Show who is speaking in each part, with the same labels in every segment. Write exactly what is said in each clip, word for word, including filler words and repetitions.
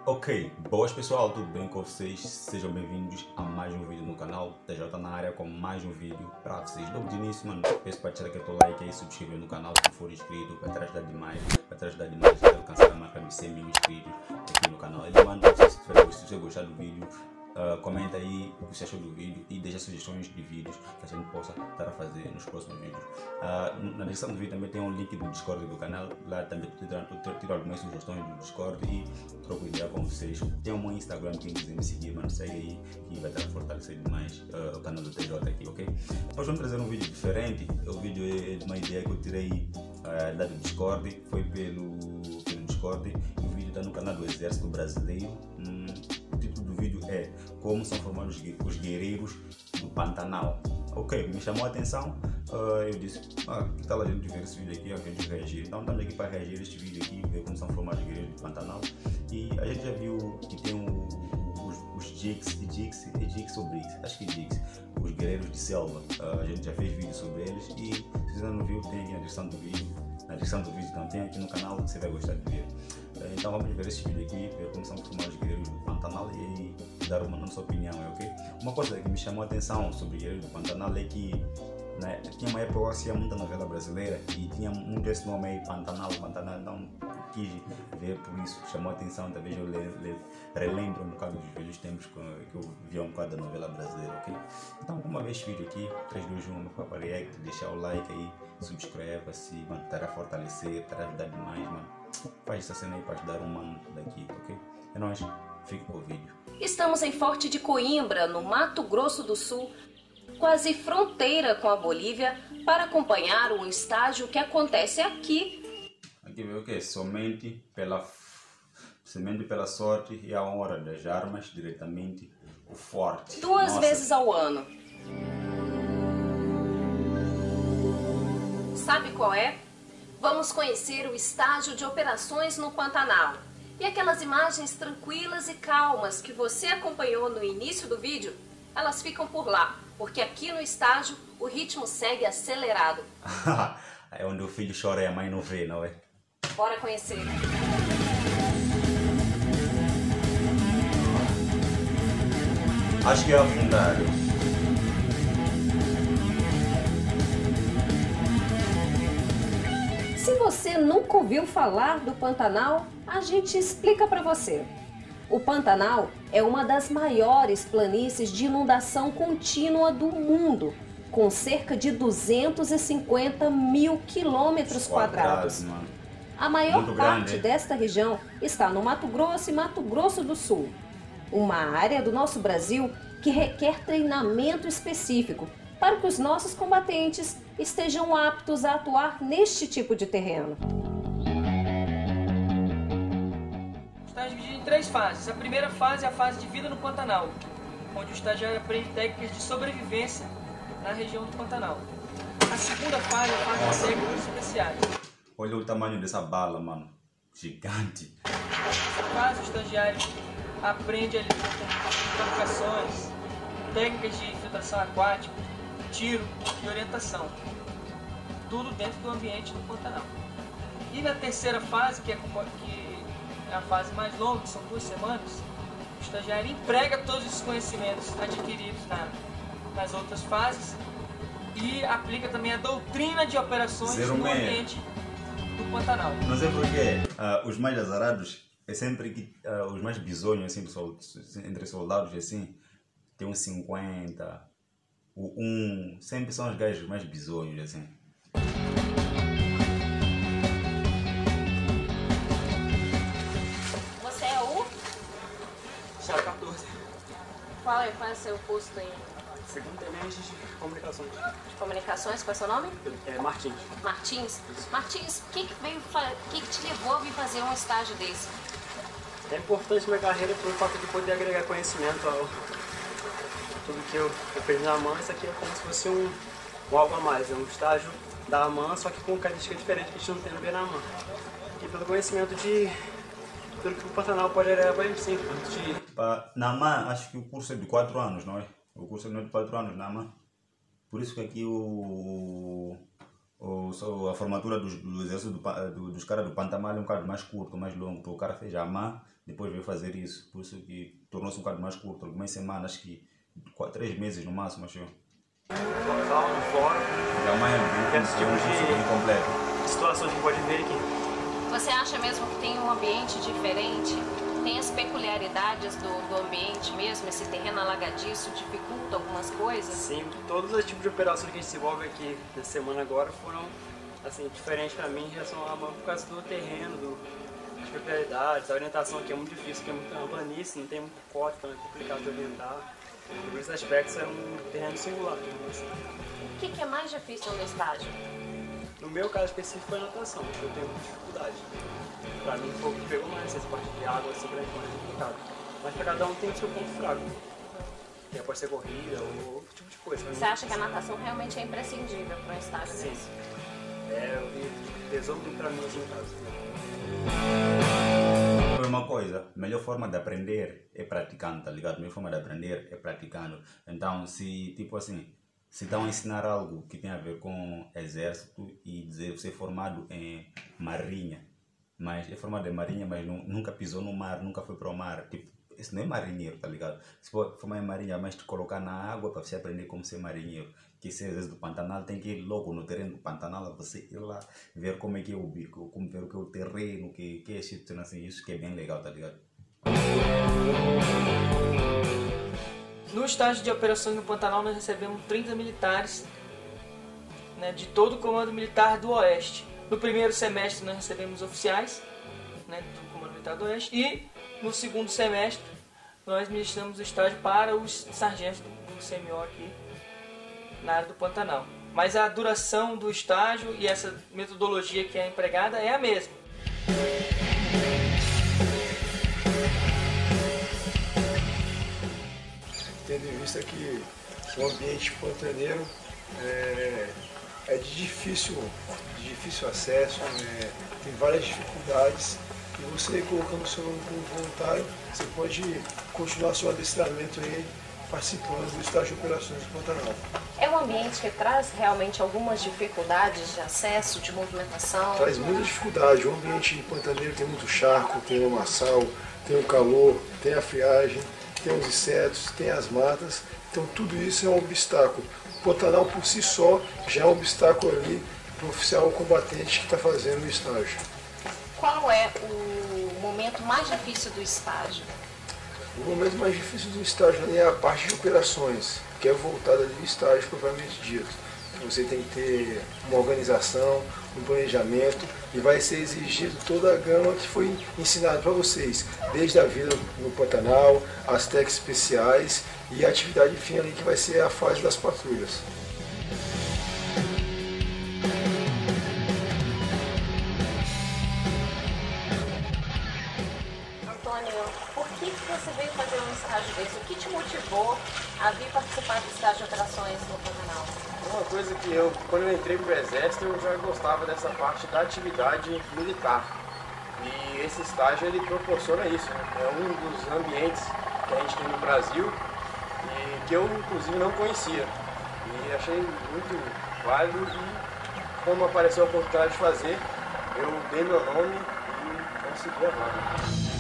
Speaker 1: Ok, boas pessoal, tudo bem com vocês? Sejam bem-vindos a mais um vídeo no canal T J na área com mais um vídeo para vocês. Logo de início, mano, peço para tirar aquele like aí, subscrever no canal se for inscrito, para te ajudar demais, para te ajudar demais a alcançar a marca de cem mil inscritos aqui no canal. E, mano, se você gostar do vídeo, uh, comenta aí o que você achou do vídeo e deixa sugestões de vídeos que a gente possa estar a fazer nos próximos vídeos. Uh, na descrição do vídeo também tem um link do Discord do canal, lá também tiro algumas sugestões do Discord e troco ideia com vocês. Tem um Instagram, quem quiser me seguir, mano, segue aí que vai estar a fortalecer demais uh, o canal do T J aqui, ok? Hoje vamos trazer um vídeo diferente. O vídeo é de uma ideia que eu tirei uh, lá do Discord, foi pelo, pelo Discord, e o vídeo está no canal do Exército Brasileiro. Hum, o título do vídeo é Como são formados os guerreiros do Pantanal. Ok, me chamou a atenção, uh, eu disse, ah, que tal a gente ver esse vídeo aqui, a gente reagir. Então estamos aqui para reagir a este vídeo aqui, ver como são formados os guerreiros do Pantanal. E a gente já viu que tem o, os, os Jigs, Jigs, Jigs ou Briggs, acho que Jigs, os guerreiros de selva. Uh, a gente já fez vídeo sobre eles e se você ainda não viu, tem aqui na descrição do vídeo. Na descrição do vídeo então tem aqui no canal, você vai gostar de ver. Uh, então vamos ver esse vídeo aqui, ver como são formados os guerreiros do Pantanal e dar uma nossa opinião, ok? Uma coisa que me chamou a atenção sobre o Guerreiro do Pantanal é que, né, tinha uma época que eu assistia muita novela brasileira e tinha muito esse nome aí, Pantanal, Pantanal, então quis ver por isso, chamou a atenção, talvez eu le, le, relembro um bocado dos velhos tempos que eu via um bocado da novela brasileira, ok? Então, uma vez vídeo aqui, três, dois, um, para react, deixar o like aí, subscreva-se, mano, estará a fortalecer, estará a ajudar demais, mano. Faz essa cena aí para ajudar um mano daqui, ok? É nóis, fique com o vídeo.
Speaker 2: Estamos em Forte de Coimbra, no Mato Grosso do Sul, quase fronteira com a Bolívia, para acompanhar um estágio que acontece aqui.
Speaker 1: Aqui vê o que? Somente pela, somente pela sorte e a honra das armas, diretamente o forte.
Speaker 2: Duas
Speaker 1: Nossa.
Speaker 2: vezes ao ano. Sabe qual é? Vamos conhecer o estágio de operações no Pantanal. E aquelas imagens tranquilas e calmas que você acompanhou no início do vídeo, elas ficam por lá, porque aqui no estágio o ritmo segue acelerado.
Speaker 1: É onde o filho chora e a mãe não vê, não é?
Speaker 2: Bora conhecer.
Speaker 1: Acho que é afundado.
Speaker 2: Se você nunca ouviu falar do Pantanal, a gente explica para você. O Pantanal é uma das maiores planícies de inundação contínua do mundo, com cerca de duzentos e cinquenta mil quilômetros quadrados. A maior
Speaker 1: Muito
Speaker 2: parte
Speaker 1: grande.
Speaker 2: desta região está no Mato Grosso e Mato Grosso do Sul, uma área do nosso Brasil que requer treinamento específico para que os nossos combatentes estejam aptos a atuar neste tipo de terreno.
Speaker 3: Está dividido em três fases. A primeira fase é a fase de vida no Pantanal, onde o estagiário aprende técnicas de sobrevivência na região do Pantanal. A segunda fase é a fase de técnicas especiais.
Speaker 1: Olha o tamanho dessa bala, mano. Gigante.
Speaker 3: Nessa fase, o estagiário aprende a lidar com embarcações, técnicas de infiltração aquática, tiro e orientação. Tudo dentro do ambiente do Pantanal. E na terceira fase, que é, que é a fase mais longa, que são duas semanas, o estagiário emprega todos os conhecimentos adquiridos na, nas outras fases e aplica também a doutrina de operações
Speaker 1: Zero
Speaker 3: no
Speaker 1: meia.
Speaker 3: ambiente do Pantanal.
Speaker 1: Não sei porquê, uh, os mais azarados é sempre que uh, os mais bizonhos assim, do sol, entre soldados assim, tem uns cinquenta, o um, sempre são os gajos mais bizonhos assim.
Speaker 2: Você é o?
Speaker 4: Já quatorze.
Speaker 2: Qual é, qual é o seu posto aí?
Speaker 4: Segundo tenente de comunicações.
Speaker 2: De comunicações, qual é o seu nome?
Speaker 4: É Martins.
Speaker 2: Martins. Martins, o que que veio, o que que te levou a vir fazer um estágio desse?
Speaker 4: É importante minha carreira pelo fato de poder agregar conhecimento ao tudo que eu, eu fiz na AMAN. Isso aqui é como se fosse um, um algo a mais. É um estágio da AMAN, só que com característica diferente que a gente não tem no Benamã. E pelo conhecimento de tudo que o Pantanal pode agregar para a gente, sim. De...
Speaker 1: Pa, na AMAN, acho que o curso é de quatro anos, não é? O curso é de quatro anos na AMAN. Por isso que aqui o, o, a formatura dos, do exército do, do, dos caras do Pantanal é um bocado mais curto, mais longo, porque o cara fez a AMAN, depois veio fazer isso. Por isso que tornou-se um bocado mais curto, algumas semanas, que quatro, três meses no máximo, acho eu.
Speaker 4: Local, no fórum.
Speaker 1: Amanhã é um curso incompleto.
Speaker 4: Situações que pode ver aqui.
Speaker 2: Você acha mesmo que tem um ambiente diferente? Tem as peculiaridades do, do ambiente mesmo? Esse terreno alagadiço dificulta algumas coisas?
Speaker 4: Sim, todos os tipos de operações que a gente desenvolve aqui nessa semana agora foram assim, diferentes para mim em relação a por causa do terreno, do, das peculiaridades, a orientação aqui é muito difícil, porque é muito uma planície, não tem muito corte, então é complicado de orientar. Por esses aspectos é um terreno singular. Assim.
Speaker 2: O que, que é mais difícil no estágio?
Speaker 4: No meu caso específico foi a natação, porque eu tenho muita dificuldade. Para mim foi o que pegou mais, essa parte de água assim, pra mim foi mais complicado. Mas para cada um tem o seu ponto fraco. Que pode ser corrida ou outro tipo de coisa.
Speaker 2: Você acha que a natação realmente é imprescindível para um estágio
Speaker 4: Sim.
Speaker 2: desse?
Speaker 4: É, eu pesou muito para mim assim, no caso.
Speaker 1: Uma coisa, a melhor forma de aprender é praticando, tá ligado? A melhor forma de aprender é praticando. Então, se, tipo assim, se estão a ensinar algo que tem a ver com exército e dizer você é formado em marinha, mas é formado em marinha, mas nu, nunca pisou no mar, nunca foi para o mar, tipo, isso não é marinheiro, tá ligado? Se for formar em marinha, mas te colocar na água para você aprender como ser marinheiro. Que se às vezes do Pantanal tem que ir logo no terreno do Pantanal, você ir lá ver como é que é o bico, como ver o que é o terreno, que, que é esse tipo assim, isso que é bem legal, tá ligado?
Speaker 3: No estágio de operações no Pantanal nós recebemos trinta militares, né, de todo o Comando Militar do Oeste. No primeiro semestre nós recebemos oficiais, né, do Comando Militar do Oeste, e no segundo semestre nós ministramos o estágio para os sargentos do C M O aqui na área do Pantanal. Mas a duração do estágio e essa metodologia que é empregada é a mesma.
Speaker 5: Tendo em vista que o ambiente pantaneiro é, é de difícil, de difícil acesso, é, tem várias dificuldades, e você colocando seu nome como voluntário, você pode continuar seu adestramento aí, participando do estágio de operações do Pantanal.
Speaker 2: É um ambiente que traz realmente algumas dificuldades de acesso, de movimentação?
Speaker 5: Traz muita dificuldade. O ambiente pantaneiro tem muito charco, tem o lamaçal, tem o calor, tem a friagem, tem os insetos, tem as matas. Então tudo isso é um obstáculo. O Pantanal por si só já é um obstáculo ali para o oficial combatente que está fazendo o estágio.
Speaker 2: Qual é o momento mais difícil do estágio?
Speaker 5: O momento mais difícil do estágio ali é a parte de operações, que é voltada ali ao estágio propriamente dito. Você tem que ter uma organização, um planejamento, e vai ser exigido toda a gama que foi ensinada para vocês, desde a vida no Pantanal, as técnicas especiais e a atividade fim ali que vai ser a fase das patrulhas.
Speaker 2: Você veio fazer um estágio desse? O que te motivou a vir participar do estágio de operações no Pantanal?
Speaker 6: Uma coisa que eu, quando eu entrei para o Exército, eu já gostava dessa parte da atividade militar. E esse estágio ele proporciona isso, né? É um dos ambientes que a gente tem no Brasil e que eu, inclusive, não conhecia. E achei muito válido e, como apareceu a oportunidade de fazer, eu dei meu nome e consegui a vaga.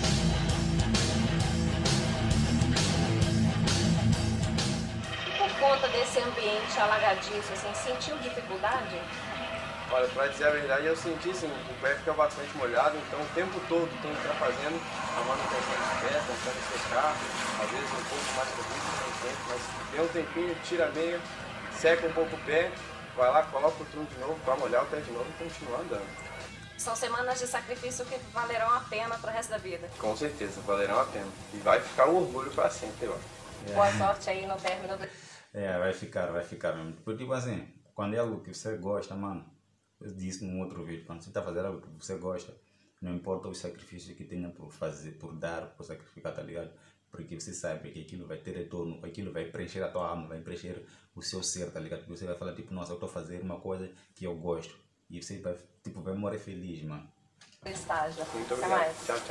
Speaker 2: Por conta desse ambiente alagadiço, assim, sentiu dificuldade?
Speaker 6: Olha, para dizer a verdade, eu senti sim, o pé fica bastante molhado, então o tempo todo tem que estar fazendo a manutenção do pé, tentando secar, às vezes um pouco mais corrido, tem tempo, mas deu um tempinho, tira a meia, seca um pouco o pé, vai lá, coloca o turno de novo para molhar o pé de novo e continuar andando.
Speaker 2: São semanas de sacrifício que valerão a pena para o resto da vida.
Speaker 6: Com certeza, valerão a pena. E vai ficar um orgulho para sempre, ó.
Speaker 1: É.
Speaker 2: Boa sorte aí no término do...
Speaker 1: É, vai ficar, vai ficar mesmo. Porque, tipo assim, quando é algo que você gosta, mano, eu disse num outro vídeo, quando você está fazendo algo que você gosta, não importa o sacrifício que tenha por fazer, por dar, por sacrificar, tá ligado? Porque você sabe que aquilo vai ter retorno, aquilo vai preencher a tua alma, vai preencher o seu ser, tá ligado? Porque você vai falar, tipo, nossa, eu estou fazendo uma coisa que eu gosto. E você vai, tipo, vai morrer feliz, mano.
Speaker 2: Estágio.
Speaker 6: Muito
Speaker 2: Até
Speaker 6: obrigado.
Speaker 2: mais.
Speaker 6: Tchau, tchau.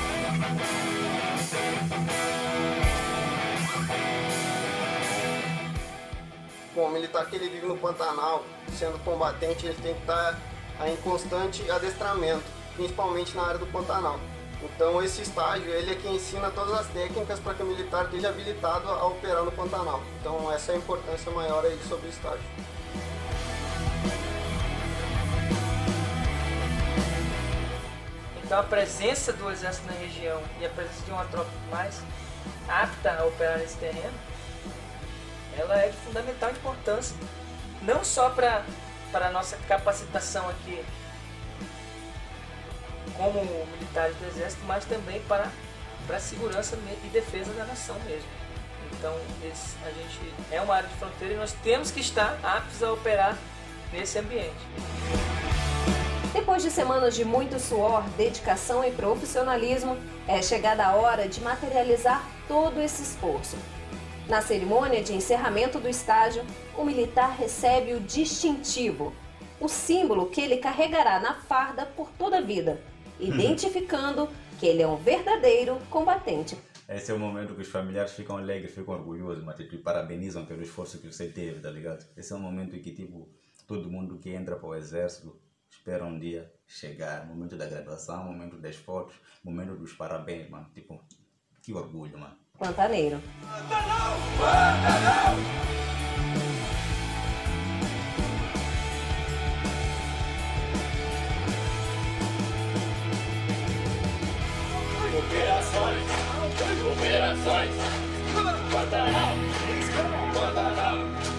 Speaker 7: Bom, o militar que ele vive no Pantanal, sendo combatente, ele tem que estar em constante adestramento, principalmente na área do Pantanal. Então esse estágio ele é que ensina todas as técnicas para que o militar esteja habilitado a operar no Pantanal. Então essa é a importância maior aí sobre o estágio.
Speaker 3: Então a presença do Exército na região e a presença de uma tropa mais apta a operar nesse terreno, ela é de fundamental importância, não só para para a nossa capacitação aqui como militares do Exército, mas também para, para a segurança e defesa da nação mesmo. Então esse, a gente é uma área de fronteira e nós temos que estar aptos a operar nesse ambiente.
Speaker 2: Depois de semanas de muito suor, dedicação e profissionalismo, é chegada a hora de materializar todo esse esforço. Na cerimônia de encerramento do estágio, o militar recebe o distintivo, o símbolo que ele carregará na farda por toda a vida, identificando que ele é um verdadeiro combatente.
Speaker 1: Esse é o momento que os familiares ficam alegres, ficam orgulhosos, mas tipo, parabenizam pelo esforço que você teve, tá ligado? Esse é o momento em que tipo, todo mundo que entra para o exército espera um dia chegar, momento da graduação, momento das fotos, momento dos parabéns, mano. Tipo, que orgulho, mano.
Speaker 2: Pantaneiro.
Speaker 8: Pantanal! Pantanal! Operações! Operações! Pantanal! Pantanal!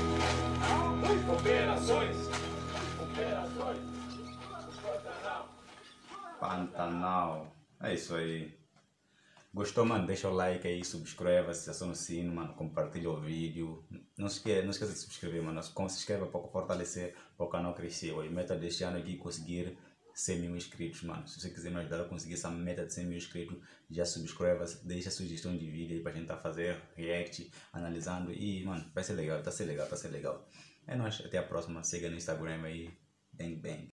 Speaker 8: Operações! Operações! Pantanal!
Speaker 1: Pantanal. É isso aí. Gostou, mano? Deixa o like aí, subscreva-se, aciona o sino, mano, compartilha o vídeo. Não esqueça, não esqueça de se inscrever, mano. Se inscreva para fortalecer para o canal crescer. A meta deste ano aqui é conseguir cem mil inscritos, mano. Se você quiser me ajudar a conseguir essa meta de cem mil inscritos, já subscreva-se, deixa sugestão de vídeo aí pra gente tá fazer react, analisando. E, mano, vai ser legal, tá ser legal, tá ser legal. É nóis, até a próxima. Siga no Instagram aí. Bang, bang.